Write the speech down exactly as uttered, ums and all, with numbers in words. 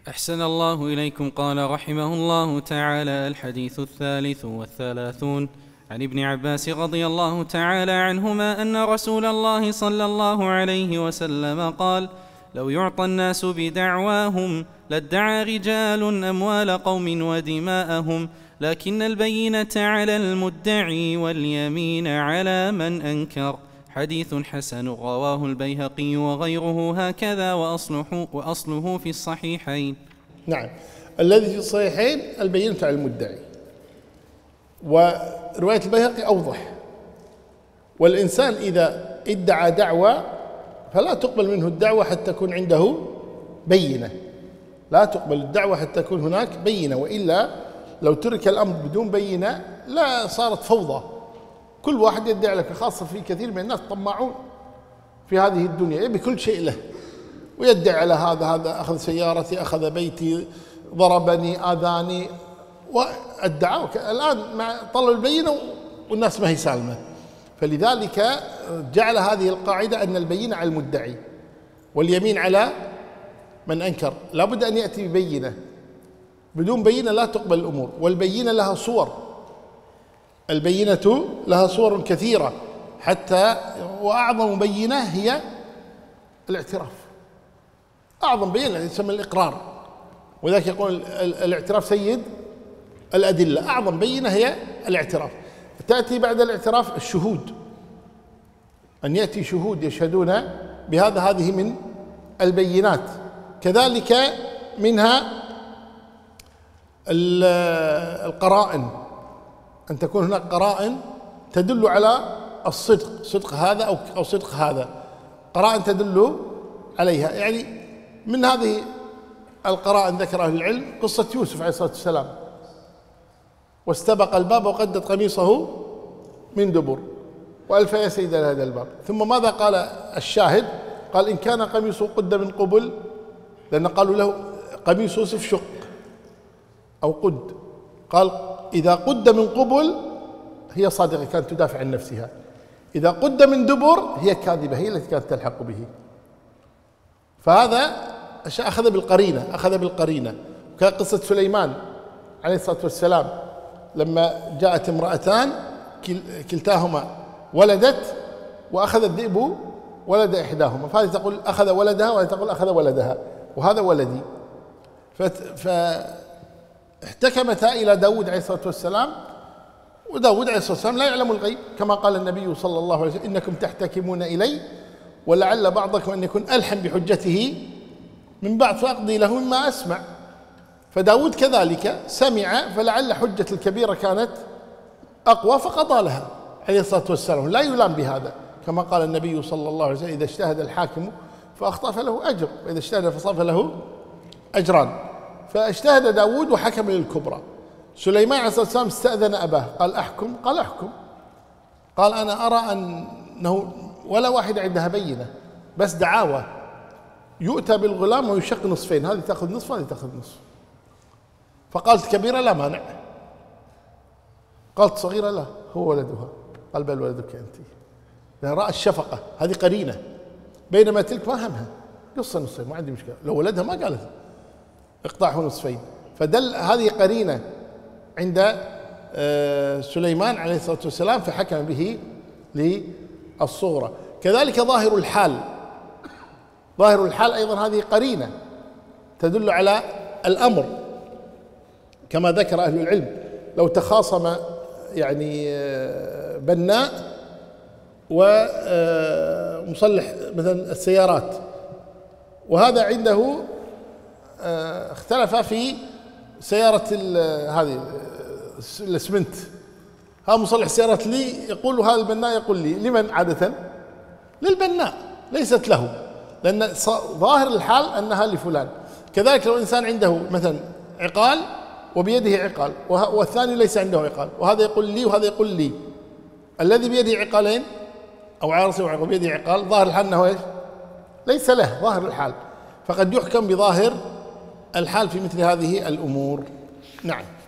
أحسن الله إليكم. قال رحمه الله تعالى: الحديث الثالث والثلاثون عن ابن عباس رضي الله تعالى عنهما أن رسول الله صلى الله عليه وسلم قال: لو يعطى الناس بدعواهم لادعى رجال أموال قوم ودماءهم، لكن البينة على المدعي واليمين على من أنكر. حديث حسن رواه البيهقي وغيره هكذا، وأصله, وأصله في الصحيحين. نعم، الذي في الصحيحين البينة على المدعي، ورواية البيهقي أوضح. والإنسان إذا ادعى دعوة فلا تقبل منه الدعوة حتى تكون عنده بينة، لا تقبل الدعوة حتى تكون هناك بينة، وإلا لو ترك الأمر بدون بينة لا صارت فوضى، كل واحد يدعي لك، خاصة في كثير من الناس طماعون في هذه الدنيا، يبي كل شيء له ويدعي على هذا، هذا أخذ سيارتي، أخذ بيتي، ضربني، آذاني، وادعوا. الآن مع طلب البينة والناس ما هي سالمة، فلذلك جعل هذه القاعدة أن البينة على المدعي واليمين على من أنكر. لا بد أن يأتي ببينة، بدون بينة لا تقبل الأمور. والبينة لها صور، البينة لها صور كثيرة، حتى وأعظم بينة هي الاعتراف. أعظم بينة يسمى الإقرار، وذلك يقول الاعتراف سيد الأدلة. أعظم بينة هي الاعتراف. تأتي بعد الاعتراف الشهود، أن يأتي شهود يشهدون بهذا، هذه من البينات. كذلك منها القرائن، أن تكون هناك قرائن تدل على الصدق، صدق هذا أو أو صدق هذا، قرائن تدل عليها. يعني من هذه القرائن ذكر أهل العلم قصة يوسف عليه الصلاة والسلام: واستبق الباب وقدت قميصه من دبر وألف يا سيد هذا الباب. ثم ماذا قال الشاهد؟ قال: إن كان قميصه قد من قبل، لأن قالوا له قميص يوسف شق أو قد، قال: إذا قد من قبل هي صادقة، كانت تدافع عن نفسها. إذا قد من دبر هي كاذبة، هي التي كانت تلحق به. فهذا أخذ بالقرينة، أخذ بالقرينة. وكان قصة سليمان عليه الصلاة والسلام لما جاءت امرأتان كلتاهما ولدت، وأخذ الذئب ولد إحداهما، فهذه تقول أخذ ولدها وهذه تقول أخذ ولدها، وهذا ولدي. فاحتكمتا إلى داود عليه الصلاة والسلام، وداود عليه الصلاة والسلام لا يعلم الغيب، كما قال النبي صلى الله عليه وسلم: إنكم تحتكمون إلي ولعل بعضكم أن يكون ألحن بحجته من بعد فأقضي له مما أسمع. فداود كذلك سمع، فلعل حجة الكبيرة كانت أقوى فقضى لها عليه الصلاة والسلام. لا يلام بهذا، كما قال النبي صلى الله عليه وسلم: إذا اجتهد الحاكم فأخطأ فله أجر، وإذا اجتهد فصاب فله أجران. فاجتهد داود وحكم للكبرى. سليمان عليه الصلاة والسلام استأذن أباه، قال: أحكم؟ قال: أحكم. قال: أنا أرى أنه ولا واحدة عندها بينة، بس دعاوى، يؤتى بالغلام ويشق نصفين، هذه تأخذ نصف وهذه تأخذ نصف. فقالت كبيرة: لا مانع. قالت صغيرة: لا، هو ولدها. قال: بل ولدك أنت. لأن رأى الشفقة، هذه قرينة. بينما تلك ما همها، قص نصفين ما عندي مشكلة، لو ولدها ما قالت اقطعه نصفين. فدل هذه قرينة عند سليمان عليه الصلاة والسلام، فحكم به للصغرى. كذلك ظاهر الحال، ظاهر الحال أيضا هذه قرينة تدل على الأمر، كما ذكر أهل العلم: لو تخاصم يعني بناء ومصلح مثلا السيارات، وهذا عنده اختلف في سيارة هذه الاسمنت، هذا مصلح سيارات لي يقول، هذا البناء يقول لي. لمن عادة؟ للبناء، ليست له، لأن ظاهر الحال أنها لفلان. كذلك لو إنسان عنده مثلا عقال وبيده عقال، والثاني ليس عنده عقال، وهذا يقول لي وهذا يقول لي، الذي بيده عقالين أو عارس وبيده عقال، ظاهر الحال أنه إيش؟ ليس له ظاهر الحال، فقد يحكم بظاهر الحال في مثل هذه الأمور. نعم.